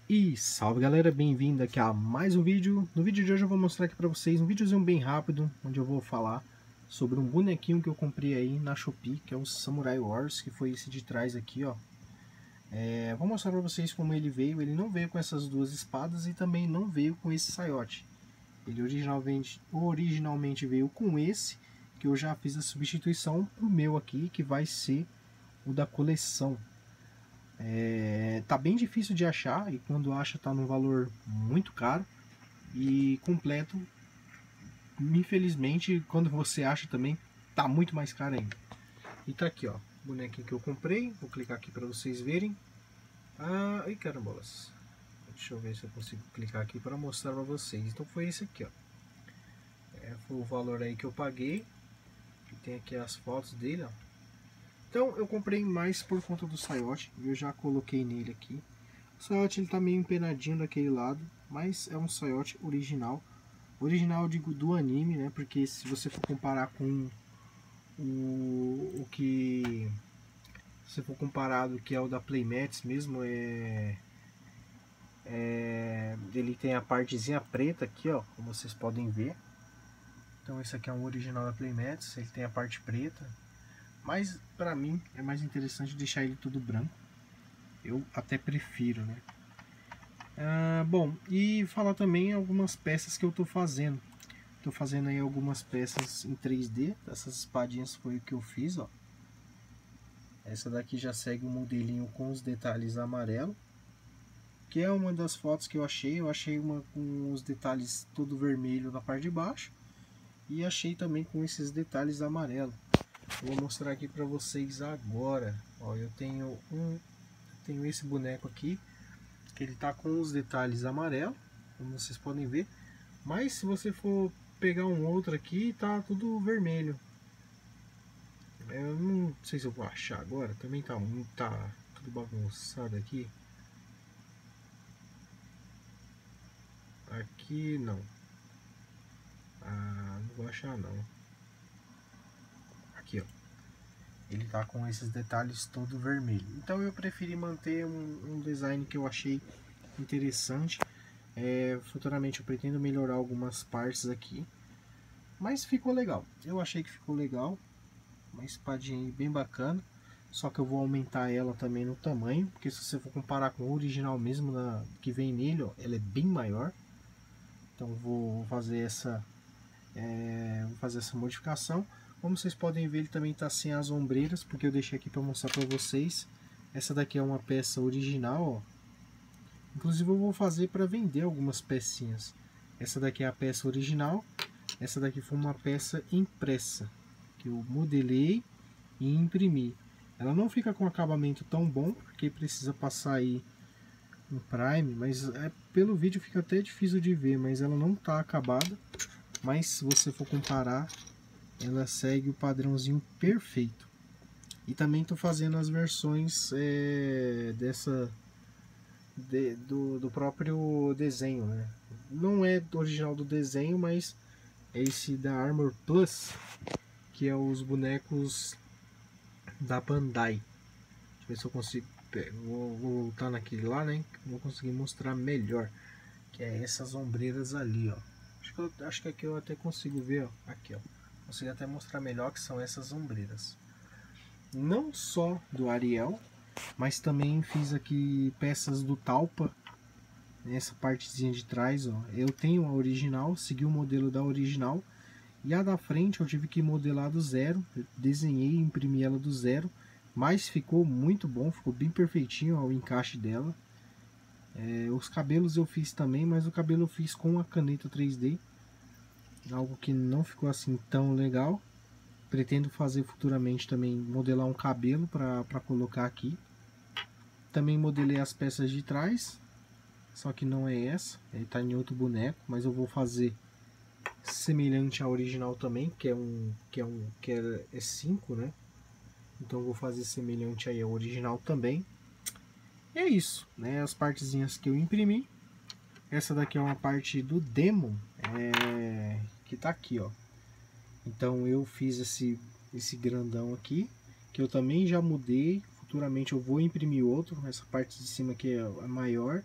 E salve galera, bem-vindo aqui a mais um vídeo. No vídeo de hoje eu vou mostrar aqui pra vocês um videozinho bem rápido, onde eu vou falar sobre um bonequinho que eu comprei aí na Shopee, que é o Samurai Wars, que foi esse de trás aqui, ó. Vou mostrar pra vocês como ele veio. Ele não veio com essas duas espadas e também não veio com esse saiote. Ele originalmente veio com esse, que eu já fiz a substituição pro meu aqui, que vai ser o da coleção. Tá bem difícil de achar e quando acha tá num valor muito caro e completo. Infelizmente, quando você acha também tá muito mais caro ainda. E tá aqui, ó, o bonequinho que eu comprei. Vou clicar aqui para vocês verem. Ai carambolas. Deixa eu ver se eu consigo clicar aqui para mostrar para vocês. Então foi esse aqui, ó. Foi o valor aí que eu paguei. Que tem aqui as fotos dele, ó. Então eu comprei mais por conta do saiote. Eu já coloquei nele aqui. O saiote ele tá meio empenadinho daquele lado, mas é um saiote original. Original digo do anime, né? Porque se você for comparar com o que se for comparado que é o da Playmats mesmo, ele tem a partezinha preta aqui, ó, como vocês podem ver. Então esse aqui é um original da Playmats, ele tem a parte preta, mas pra mim é mais interessante deixar ele tudo branco. Eu até prefiro, né? Bom, e falar também algumas peças que eu tô fazendo. Tô fazendo aí algumas peças em 3D. Essas espadinhas foi o que eu fiz, ó. Essa daqui já segue o modelinho com os detalhes amarelo, que é uma das fotos que eu achei. Eu achei uma com os detalhes todo vermelho na parte de baixo e achei também com esses detalhes amarelo. Eu vou mostrar aqui para vocês agora. Ó, eu tenho esse boneco aqui que ele tá com os detalhes amarelo, como vocês podem ver. Mas se você for pegar um outro aqui, tá tudo vermelho. Eu não sei se eu vou achar agora. Também tá tudo bagunçado aqui. Aqui não. Não vou achar não. Aqui, ó. Ele tá com esses detalhes todo vermelho. Então eu preferi manter um design que eu achei interessante. Futuramente eu pretendo melhorar algumas partes aqui. Mas ficou legal. Eu achei que ficou legal. Uma espadinha bem bacana. Só que eu vou aumentar ela também no tamanho. Porque se você for comparar com o original mesmo que vem nele, ó, ela é bem maior. Então vou fazer essa modificação. Como vocês podem ver, ele também está sem as ombreiras, porque eu deixei aqui para mostrar para vocês. Essa daqui é uma peça original, ó. Inclusive eu vou fazer para vender algumas pecinhas. Essa daqui é a peça original. Essa daqui foi uma peça impressa, que eu modelei e imprimi. Ela não fica com acabamento tão bom, porque precisa passar aí um prime, mas pelo vídeo fica até difícil de ver, mas ela não está acabada. Mas se você for comparar, ela segue o padrãozinho perfeito. E também estou fazendo as versões do próprio desenho, né? Não é original do desenho, mas é esse da Armor Plus, que é os bonecos da Bandai. Deixa eu ver se eu consigo. Vou voltar naquele lá, né? Vou conseguir mostrar melhor. Que é essas ombreiras ali, ó. Acho que aqui eu até consigo ver, ó. Aqui, ó. Consigo até mostrar melhor que são essas ombreiras. Não só do Ariel, mas também fiz aqui peças do Talpa. Nessa partezinha de trás, ó. Eu tenho a original, segui o modelo da original. E a da frente eu tive que modelar do zero. Eu desenhei e imprimi ela do zero. Mas ficou muito bom, ficou bem perfeitinho, ó, o encaixe dela. Os cabelos eu fiz também, mas o cabelo eu fiz com a caneta 3D. Algo que não ficou assim tão legal. Pretendo fazer futuramente também, modelar um cabelo para colocar aqui. Também modelei as peças de trás, só que não é essa, ele está em outro boneco, mas eu vou fazer semelhante à original também, que é 5, né? Então eu vou fazer semelhante aí ao original também. E é isso, né? As partezinhas que eu imprimi. Essa daqui é uma parte do Demon, que tá aqui, ó. Então eu fiz esse grandão aqui, que eu também já mudei. Futuramente eu vou imprimir outro. Essa parte de cima aqui é maior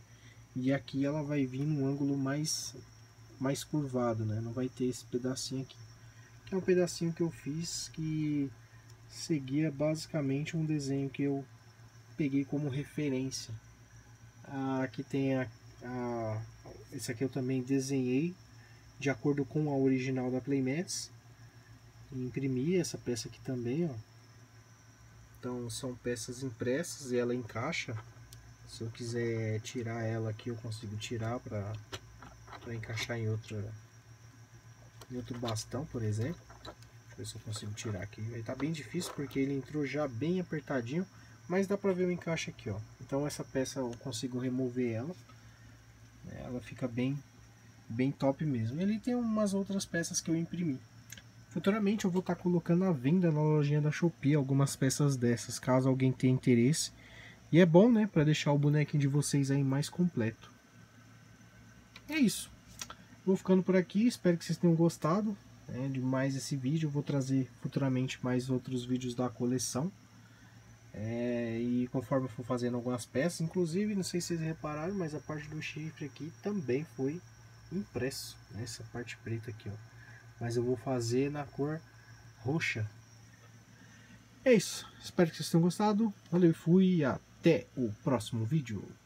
E aqui ela vai vir num ângulo mais curvado, né? Não vai ter esse pedacinho aqui. Que é um pedacinho que eu fiz que seguia basicamente um desenho que eu peguei como referência. Aqui tem esse aqui eu também desenhei de acordo com a original da Playmats. Imprimi essa peça aqui também, ó. Então são peças impressas e ela encaixa. Se eu quiser tirar ela aqui, eu consigo tirar para encaixar em outro bastão, por exemplo. Deixa eu ver se eu consigo tirar aqui. Vai estar bem difícil porque ele entrou já bem apertadinho, mas dá para ver o encaixe aqui, ó. Então essa peça eu consigo remover ela. Ela fica bem top mesmo. Ele tem umas outras peças que eu imprimi. Futuramente eu vou estar colocando à venda na lojinha da Shopee algumas peças dessas, caso alguém tenha interesse. E é bom, né, para deixar o bonequinho de vocês aí mais completo. É isso. Vou ficando por aqui, espero que vocês tenham gostado, né, de mais esse vídeo. Eu vou trazer futuramente mais outros vídeos da coleção. E conforme eu for fazendo algumas peças, inclusive, não sei se vocês repararam, mas a parte do chifre aqui também foi impresso, né, essa parte preta aqui, ó. Mas eu vou fazer na cor roxa. É isso, espero que vocês tenham gostado. Valeu, fui e até o próximo vídeo.